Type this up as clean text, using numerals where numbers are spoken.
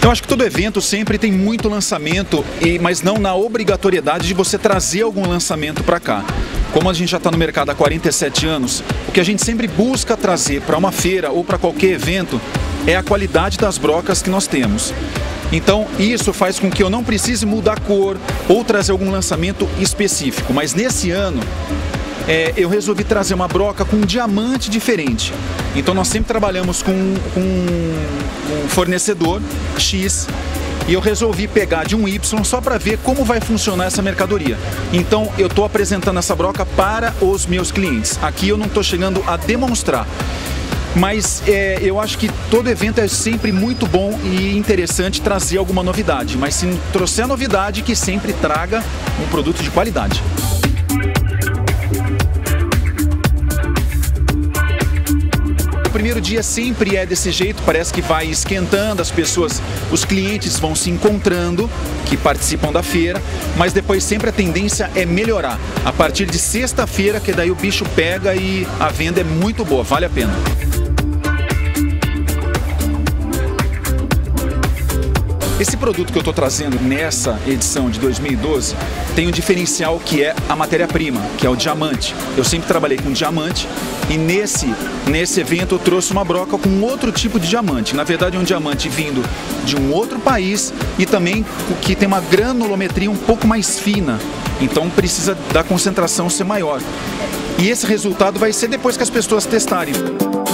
Eu acho que todo evento sempre tem muito lançamento, mas não na obrigatoriedade de você trazer algum lançamento para cá. Como a gente já está no mercado há 47 anos, o que a gente sempre busca trazer para uma feira ou para qualquer evento é a qualidade das brocas que nós temos. Então isso faz com que eu não precise mudar a cor ou trazer algum lançamento específico. Mas nesse ano eu resolvi trazer uma broca com um diamante diferente. Então nós sempre trabalhamos com um fornecedor X e eu resolvi pegar de um Y só para ver como vai funcionar essa mercadoria. Então eu estou apresentando essa broca para os meus clientes. Aqui eu não estou chegando a demonstrar. Mas eu acho que todo evento é sempre muito bom e interessante trazer alguma novidade. Mas se não trouxer a novidade, que sempre traga um produto de qualidade. O primeiro dia sempre é desse jeito, parece que vai esquentando, as pessoas, os clientes vão se encontrando, que participam da feira, mas depois sempre a tendência é melhorar. A partir de sexta-feira, que daí o bicho pega e a venda é muito boa, vale a pena. Esse produto que eu estou trazendo nessa edição de 2012 tem um diferencial que é a matéria-prima, que é o diamante. Eu sempre trabalhei com diamante e nesse evento eu trouxe uma broca com outro tipo de diamante. Na verdade é um diamante vindo de um outro país e também que tem uma granulometria um pouco mais fina, então precisa da concentração ser maior. E esse resultado vai ser depois que as pessoas testarem.